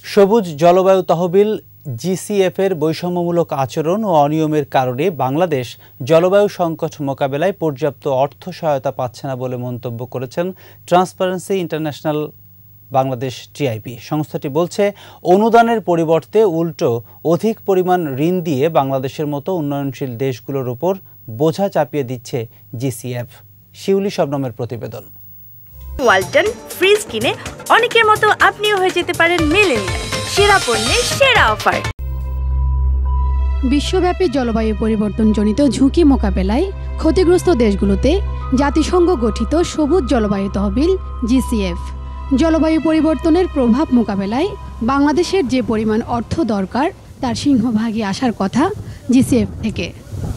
সবুজ জলবায়ু তহবিল জিসিএফ এর বৈষম্যমূলক আচরণ ও অনিয়মের কারণে বাংলাদেশ জলবায়ু সংকট মোকাবেলায় পর্যাপ্ত অর্থ সহায়তা পাচ্ছে না বলে মন্তব্য করেছেন ট্রান্সপারেন্সি ইন্টারন্যাশনাল বাংলাদেশ টিআইবি। সংস্থাটি বলছে, অনুদানের পরিবর্তে উল্টো অধিক পরিমাণ ঋণ দিয়ে বাংলাদেশের মতো উন্নয়নশীল দেশগুলোর উপর বোঝা চাপিয়ে দিচ্ছে জিসিএফ। শিউলি শবনমের প্রতিবেদন। ওয়ালটন ফ্রিজ কিনে অনেকের মতো আপনিও হয়ে যেতে পারেন মিলেনিয়াল। সেরা পণ্যের সেরা অফার। বিশ্বব্যাপী জলবায়ু পরিবর্তনজনিত ঝুঁকি মোকাবেলায় ক্ষতিগ্রস্ত দেশগুলোতে জাতিসংঘ গঠিত সবুজ জলবায়ু তহবিল জিসিএফ জলবায়ু পরিবর্তনের প্রভাব মোকাবেলায় বাংলাদেশের যে পরিমাণ অর্থ দরকার তার সিংহভাগই আসার কথা জিসিএফ থেকে।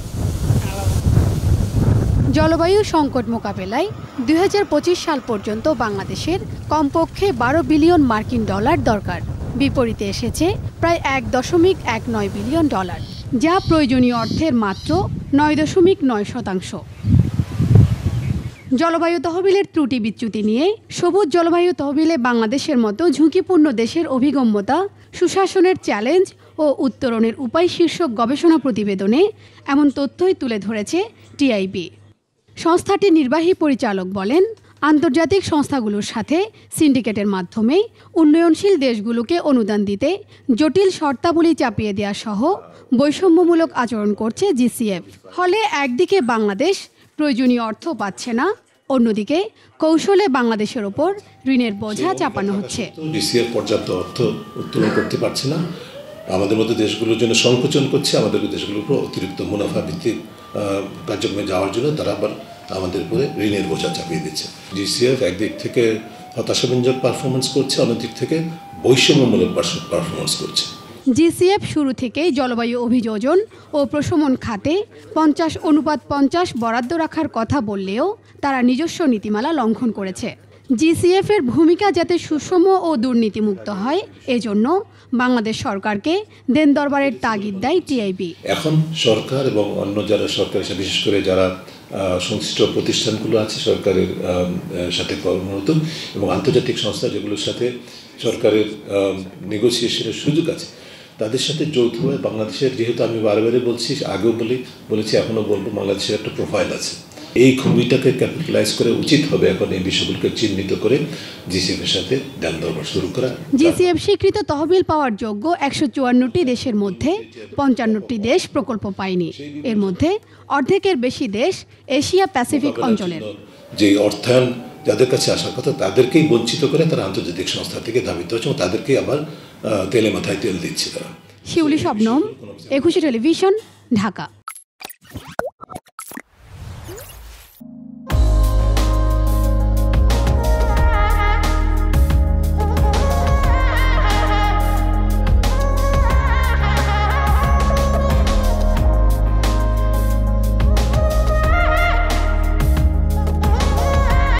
জলবায়ু সংকট মোকাবেলায় 2025 সাল পর্যন্ত বাংলাদেশের কমপক্ষে 12 বিলিয়ন মার্কিন ডলার দরকার। বিপরীতে এসেছে প্রায় 1.19 বিলিয়ন ডলার, যা প্রয়োজনীয় অর্থের মাত্র 9.9%। জলবায়ু তহবিলের ত্রুটি বিচ্যুতি নিয়ে সবুজ জলবায়ু তহবিলে বাংলাদেশের মতো ঝুঁকিপূর্ণ দেশের অভিগম্যতা, সুশাসনের চ্যালেঞ্জ ও উত্তরণের উপায় শীর্ষক গবেষণা প্রতিবেদনে এমন তথ্যই তুলে ধরেছে টিআইবি। সংস্থাটির নির্বাহী পরিচালক বলেন, আন্তর্জাতিক সংস্থাগুলোর সাথে সিন্ডিকেটের মাধ্যমে উন্নয়নশীল দেশগুলোকে অনুদান দিতে জটিল শর্তাবলী চাপিয়ে দেওয়া সহ বৈষম্যমূলক আচরণ করছে জিসিএফ। ফলে একদিকে বাংলাদেশ প্রয়োজনীয় অর্থ পাচ্ছে না, অন্যদিকে কৌশলে বাংলাদেশের ওপর ঋণের বোঝা চাপানো হচ্ছে। জিসিএফ পর্যাপ্ত অর্থ উত্তোলন করতে পারছে না, আমাদের মতো দেশগুলোর জন্য সংকোচন করছে, আমাদের দেশগুলোর উপর অতিরিক্ত মুনাফা ভিত্তিক কার্যক্রমে যাওয়ার জন্য তারা আবার আমাদের উপরে ঋণের বোঝা চাপিয়ে দিচ্ছে। জিসিএফ একদিক থেকে হতাশাব্যঞ্জক পারফরমেন্স করছে, অন্যদিক থেকে বৈষম্যমূলক পারফরমেন্স করছে। জিসিএফ শুরু থেকেই জলবায়ু অভিযোজন ও প্রশমন খাতে 50:50 বরাদ্দ রাখার কথা বললেও তারা নিজস্ব নীতিমালা লঙ্ঘন করেছে। জিসিএফ এর ভূমিকা যাতে সুষম ও দুর্নীতিমুক্ত হয়, এজন্য বাংলাদেশ সরকারকে দেন দরবারের তাগিদ দেয় টিআইবি। এখন সরকার এবং অন্য যারা সরকারের সাথে, বিশেষ করে যারা সংশ্লিষ্ট প্রতিষ্ঠানগুলো আছে সরকারের সাথে কর্মরত এবং আন্তর্জাতিক সংস্থা যেগুলোর সাথে সরকারের নেগোসিয়েশনের সুযোগ আছে, তাদের সাথে যৌথভাবে বাংলাদেশের, যেহেতু আমি বারবারই বলছি, আগেও বলেছি এখনও বলবো, বাংলাদেশের একটা প্রোফাইল আছে। এই খুবিটাকে ক্যাপিটালাইজ করে উচিত হবে এখন এই বিষয়গুলোকে চিহ্নিত করে জিসিএফ এর সাথে দেন দরবার শুরু করা। জিসিএফ স্বীকৃত তহবিল পাওয়ার যোগ্য 154টি দেশের মধ্যে 55টি দেশ প্রকল্প পায়নি। এর মধ্যে অর্ধেকের বেশি দেশ এশিয়া প্যাসিফিক অঞ্চলের। যে অর্থায়ন যাদের কাছে আসার কথা তাদেরকেই বঞ্চিত করে তারা আন্তর্জাতিক সংস্থা থেকে ধাবিত হচ্ছে এবং তাদেরকেই আবার তেলে মাথায় তেল দিচ্ছে তারা। শিউলি শবনম, 21 টেলিভিশন, ঢাকা।